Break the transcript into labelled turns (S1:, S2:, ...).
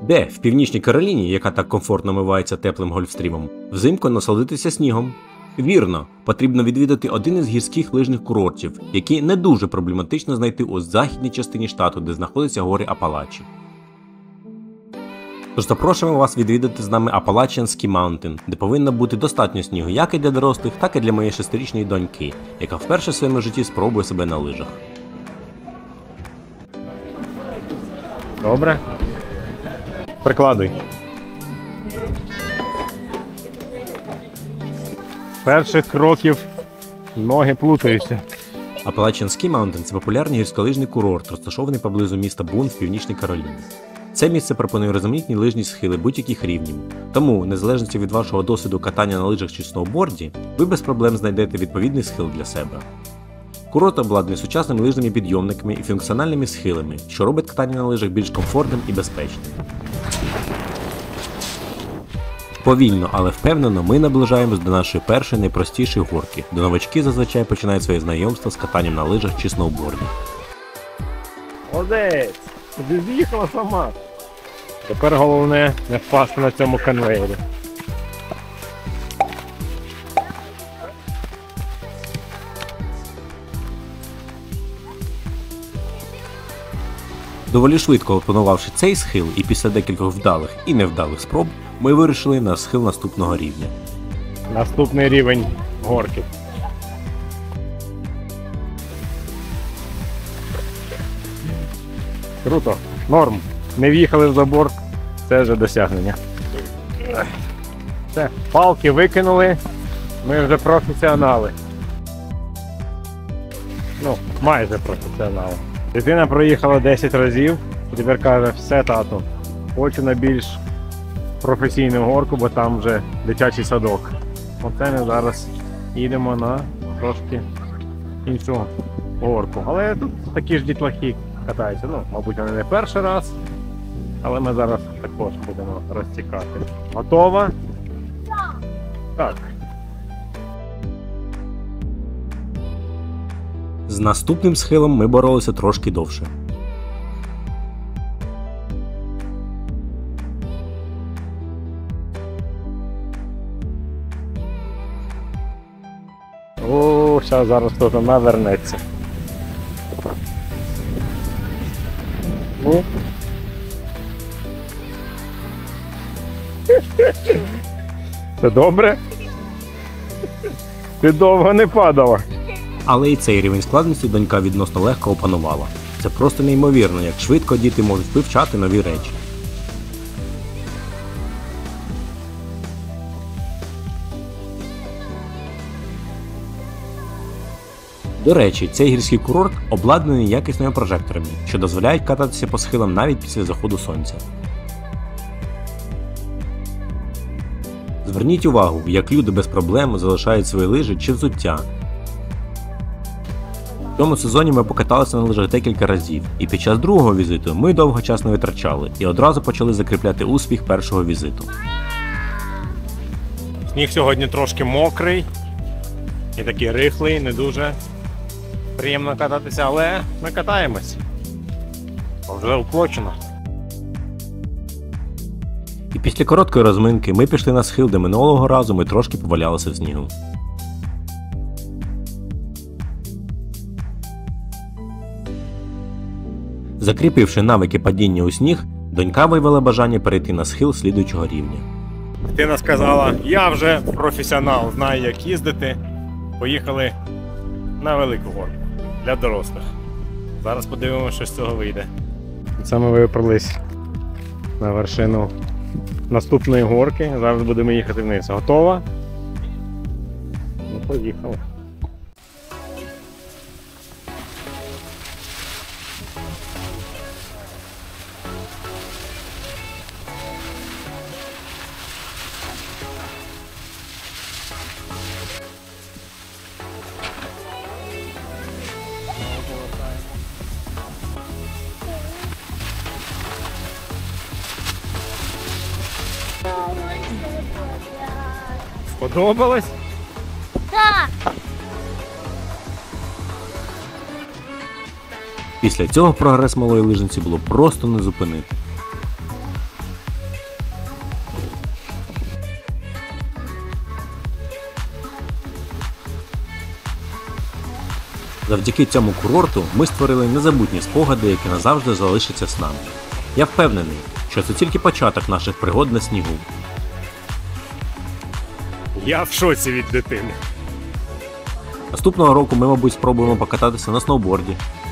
S1: Де в Північній Кароліні, яка так комфортно мивається теплим гольфстрімом, взимку насолодитися снігом? Вірно, потрібно відвідати один із гірських лижних курортів, які не дуже проблематично знайти у західній частині штату, де знаходяться гори Апалачі. Тож запрошуємо вас відвідати з нами Appalachian Ski Mountain, де повинно бути достатньо снігу як і для дорослих, так і для моєї 6-річної доньки, яка вперше в своєму житті спробує себе на лижах.
S2: Добре. Прикладуй. Перших кроків ноги плутаються.
S1: Appalachian Ski Mountain – це популярний гірськолижний курорт, розташований поблизу міста Бун в Північній Кароліні. Це місце пропонує різноманітні лижні схили будь-яких рівнів, тому, незалежно від вашого досвіду катання на лижах чи сноуборді, ви без проблем знайдете відповідний схил для себе. Курорт обладнаний сучасними лижними підйомниками і функціональними схилами, що робить катання на лижах більш комфортним і безпечним. Повільно, але впевнено ми наближаємось до нашої першої найпростішої горки, де новачки зазвичай починають своє знайомство з катанням на лижах чи сноуборді.
S2: Молодець! Ти з'їхала сама. Тепер головне не впасти на цьому конвейері.
S1: Доволі швидко опанувавши цей схил і після декількох вдалих і невдалих спроб, ми вирішили на схил наступного рівня.
S2: Наступний рівень горки. Круто. Норм. Не в'їхали в забор. Це вже досягнення. Все, палки викинули. Ми вже професіонали. Ну, майже професіонали. Дитина проїхала 10 разів і тепер каже: все, тату, хочу на більш професійну горку, бо там вже дитячий садок. Оце ми зараз їдемо на трошки іншу горку. Але тут такі ж дітлахи катаються. Ну, мабуть, вони не перший раз, але ми зараз також будемо розтікати. Готова? Так.
S1: З наступним схилом ми боролися трошки довше.
S2: О, зараз хтось навернеться. Ну. Це добре? Ти довго не падала.
S1: Але і цей рівень складності донька відносно легко опанувала. Це просто неймовірно, як швидко діти можуть вивчати нові речі. До речі, цей гірський курорт обладнаний якісними прожекторами, що дозволяють кататися по схилам навіть після заходу сонця. Зверніть увагу, як люди без проблем залишають свої лижі чи взуття. В цьому сезоні ми покаталися на лижах декілька разів, і під час другого візиту ми довго час не витрачали і одразу почали закріпляти успіх першого візиту.
S2: Сніг сьогодні трошки мокрий і такий рихлий, не дуже приємно кататися, але ми катаємось. Вже вклочено.
S1: І після короткої розминки ми пішли на схил, де минулого разу ми трошки повалялися в снігу. Закріпивши навики падіння у сніг, донька виявила бажання перейти на схил слідуючого рівня.
S2: Дитина сказала: я вже професіонал, знаю, як їздити. Поїхали на велику горку для дорослих. Зараз подивимося, що з цього вийде. Це ми виперлись на вершину наступної горки. Зараз будемо їхати вниз. Готова? Ну, поїхали. Сподобалось?
S3: Так.
S1: Після цього прогрес малої лижниці було просто не зупинити. Завдяки цьому курорту ми створили незабутні спогади, які назавжди залишаться з нами. Я впевнений, що це тільки початок наших пригод на снігу.
S2: Я в шоці від дитини.
S1: Наступного року ми, мабуть, спробуємо покататися на сноуборді,